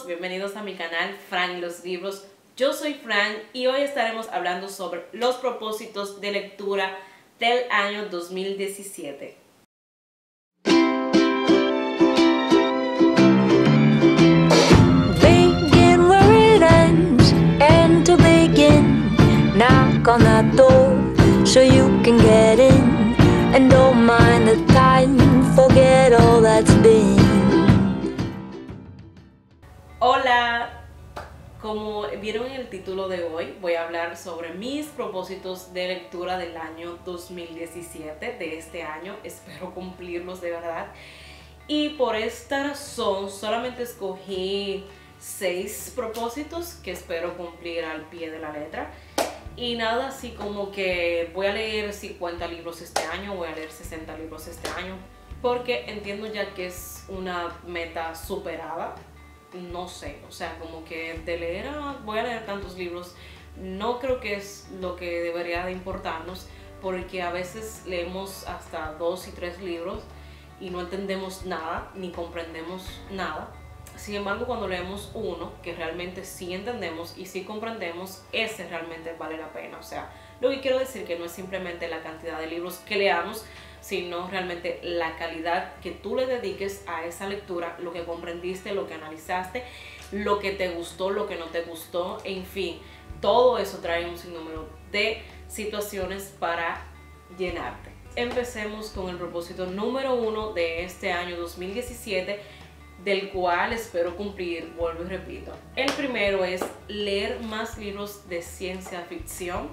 bienvenidos a mi canal Fran y los libros. Yo soy Fran y hoy estaremos hablando sobre los propósitos de lectura del año 2017. Begin where it ends, and to begin, knock on that door so you can get in, and don't mind the time, forget all that's been. Hola, como vieron en el título de hoy, voy a hablar sobre mis propósitos de lectura del año 2017, de este año. Espero cumplirlos de verdad. Y por esta razón solamente escogí 6 propósitos que espero cumplir al pie de la letra. Y nada así como que voy a leer 50 libros este año, voy a leer 60 libros este año, porque entiendo ya que es una meta superada. No sé, o sea, como que de leer voy a leer tantos libros, no creo que es lo que debería de importarnos, porque a veces leemos hasta 2 y 3 libros y no entendemos nada, ni comprendemos nada. Sin embargo, cuando leemos uno que realmente sí entendemos y sí comprendemos, ese realmente vale la pena. O sea, lo que quiero decir que no es simplemente la cantidad de libros que leamos, sino realmente la calidad que tú le dediques a esa lectura, lo que comprendiste, lo que analizaste, lo que te gustó, lo que no te gustó, en fin, todo eso trae un sinnúmero de situaciones para llenarte. Empecemos con el propósito número 1 de este año 2017, del cual espero cumplir, vuelvo y repito. El primero es leer más libros de ciencia ficción.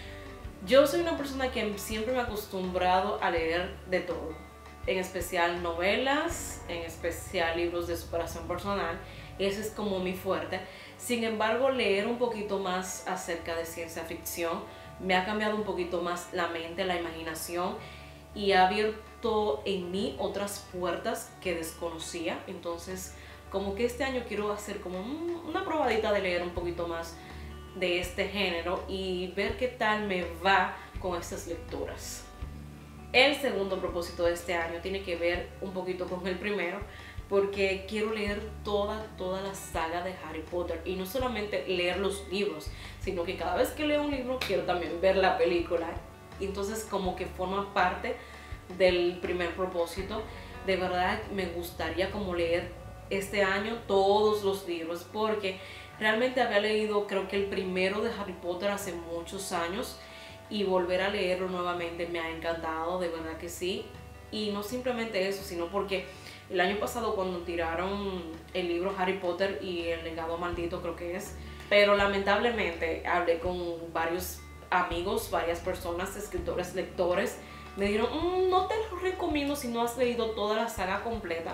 Yo soy una persona que siempre me he acostumbrado a leer de todo, en especial novelas, en especial libros de superación personal. Ese es como mi fuerte. Sin embargo, leer un poquito más acerca de ciencia ficción me ha cambiado un poquito más la mente, la imaginación, y ha abierto en mí otras puertas que desconocía. Entonces, como que este año quiero hacer como una probadita de leer un poquito más de este género y ver qué tal me va con estas lecturas. El segundo propósito de este año tiene que ver un poquito con el primero, porque quiero leer toda la saga de Harry Potter, y no solamente leer los libros, sino que cada vez que leo un libro quiero también ver la película. Y entonces como que forma parte del primer propósito. De verdad me gustaría como leer este año todos los libros, porque realmente había leído, creo que el primero de Harry Potter hace muchos años, y volver a leerlo nuevamente me ha encantado, de verdad que sí. Y no simplemente eso, sino porque el año pasado cuando tiraron el libro Harry Potter y el legado maldito, creo que es, pero lamentablemente hablé con varios amigos, varias personas, escritores, lectores, me dijeron, no te lo recomiendo si no has leído toda la saga completa,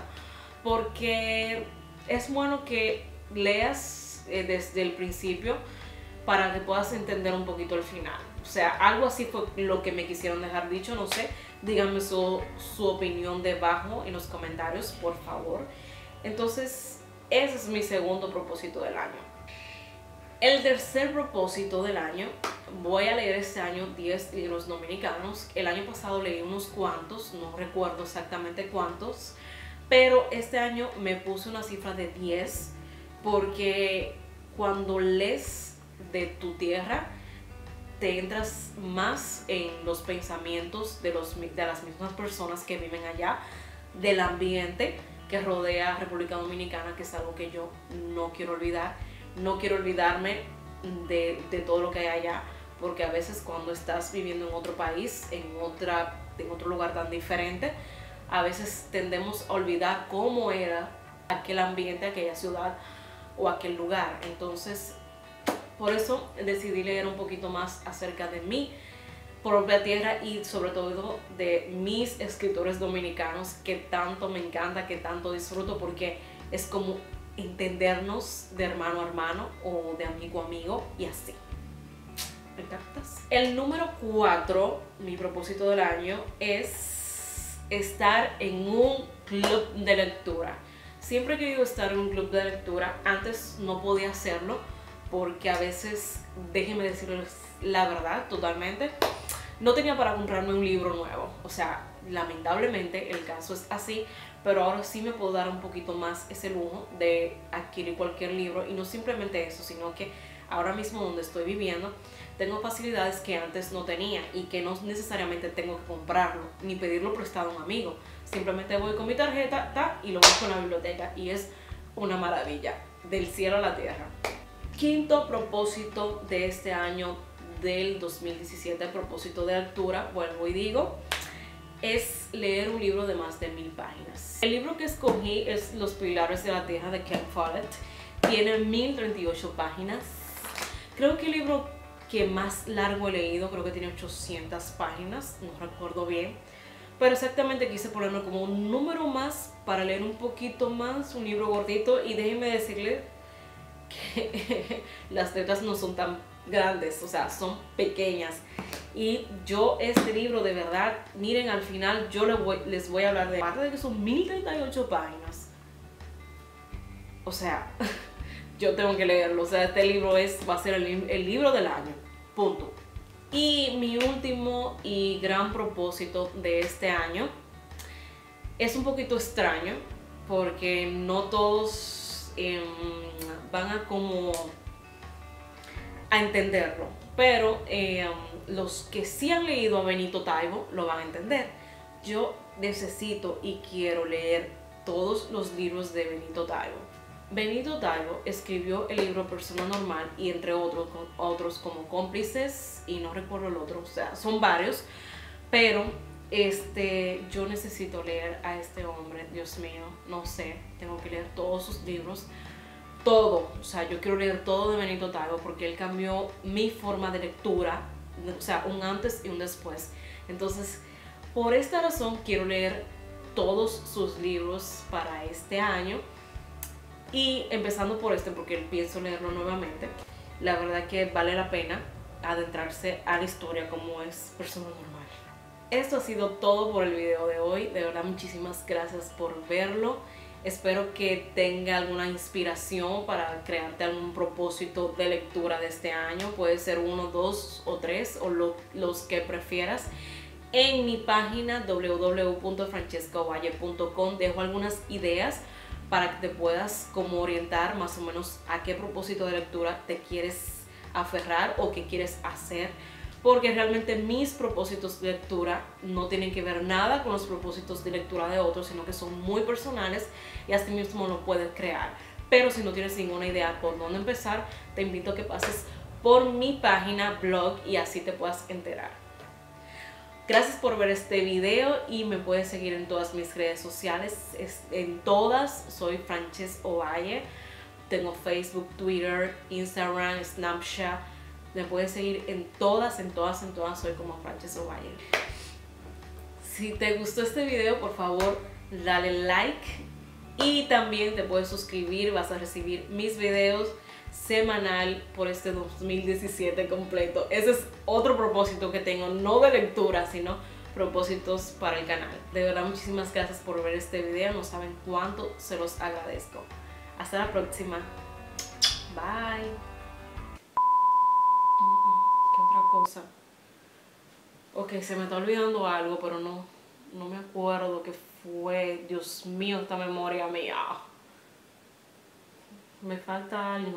porque es bueno que leas desde el principio para que puedas entender un poquito el final. O sea, algo así fue lo que me quisieron dejar dicho, no sé. Díganme su opinión debajo en los comentarios, por favor. Entonces, ese es mi segundo propósito del año. El tercer propósito del año, voy a leer este año 10 libros dominicanos. El año pasado leí unos cuantos, no recuerdo exactamente cuántos, pero este año me puse una cifra de 10, porque cuando lees de tu tierra te entras más en los pensamientos de las mismas personas que viven allá, del ambiente que rodea a República Dominicana, que es algo que yo no quiero olvidar. No quiero olvidarme de todo lo que hay allá, porque a veces cuando estás viviendo en otro país, en otro lugar tan diferente, a veces tendemos a olvidar cómo era aquel ambiente, aquella ciudad o aquel lugar. Entonces, por eso decidí leer un poquito más acerca de mi propia tierra y sobre todo de mis escritores dominicanos, que tanto me encanta, que tanto disfruto, porque es como entendernos de hermano a hermano o de amigo a amigo, y así. ¿Me captas? El número 4, mi propósito del año, es estar en un club de lectura. Siempre he querido estar en un club de lectura. Antes no podía hacerlo porque a veces, déjenme decirles la verdad totalmente, no tenía para comprarme un libro nuevo. O sea, lamentablemente el caso es así, pero ahora sí me puedo dar un poquito más ese lujo de adquirir cualquier libro, y no simplemente eso, sino que ahora mismo donde estoy viviendo tengo facilidades que antes no tenía y que no necesariamente tengo que comprarlo ni pedirlo prestado a un amigo. Simplemente voy con mi tarjeta y lo busco en la biblioteca, y es una maravilla, del cielo a la tierra. Quinto propósito de este año del 2017, propósito de altura, vuelvo y digo, es leer un libro de más de 1000 páginas. El libro que escogí es Los Pilares de la Tierra de Ken Follett. Tiene 1038 páginas. Creo que el libro que más largo he leído, creo que tiene 800 páginas, no recuerdo bien. Pero exactamente quise ponerme como un número más para leer un poquito más, un libro gordito. Y déjenme decirles que las letras no son tan grandes, o sea, son pequeñas. Y yo este libro de verdad, miren, al final yo les voy a hablar de, aparte de que son 1038 páginas, o sea, yo tengo que leerlo. O sea, este libro va a ser el libro del año, punto. Y mi último y gran propósito de este año es un poquito extraño, porque no todos van a como a entenderlo, pero los que sí han leído a Benito Taibo lo van a entender. Yo necesito y quiero leer todos los libros de Benito Taibo. Benito Taibo escribió el libro Persona Normal y entre otros como Cómplices, y no recuerdo el otro, o sea, son varios, pero yo necesito leer a este hombre, Dios mío, no sé, tengo que leer todos sus libros, todo, o sea, yo quiero leer todo de Benito Taibo porque él cambió mi forma de lectura, o sea, un antes y un después. Entonces, por esta razón quiero leer todos sus libros para este año, y empezando por porque pienso leerlo nuevamente. La verdad que vale la pena adentrarse a la historia como es Persona Normal. Esto ha sido todo por el video de hoy. De verdad, muchísimas gracias por verlo. Espero que tenga alguna inspiración para crearte algún propósito de lectura de este año. Puede ser 1, 2 o 3 o los que prefieras. En mi página www.francescaovalle.com dejo algunas ideas para que te puedas como orientar más o menos a qué propósito de lectura te quieres aferrar o qué quieres hacer, porque realmente mis propósitos de lectura no tienen que ver nada con los propósitos de lectura de otros, sino que son muy personales y así mismo lo puedes crear. Pero si no tienes ninguna idea por dónde empezar, te invito a que pases por mi página, blog, y así te puedas enterar. Gracias por ver este video y me puedes seguir en todas mis redes sociales. En todas soy Frances Ovalle. Tengo Facebook, Twitter, Instagram, Snapchat. Me puedes seguir en todas soy como Frances Ovalle. Si te gustó este video, por favor, dale like. Y también te puedes suscribir, vas a recibir mis videos semanal por este 2017 completo. Ese es otro propósito que tengo, no de lectura, sino propósitos para el canal. De verdad, muchísimas gracias por ver este video, no saben cuánto se los agradezco. Hasta la próxima. Bye. ¿Qué otra cosa? Ok, se me está olvidando algo, pero no me acuerdo qué fue. Dios mío, esta memoria mía. Me falta algo.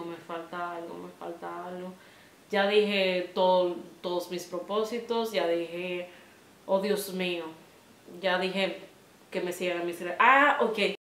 Ya dije todos mis propósitos, ya dije, oh Dios mío, ya dije que me sigan en mis redes. Ah, ok.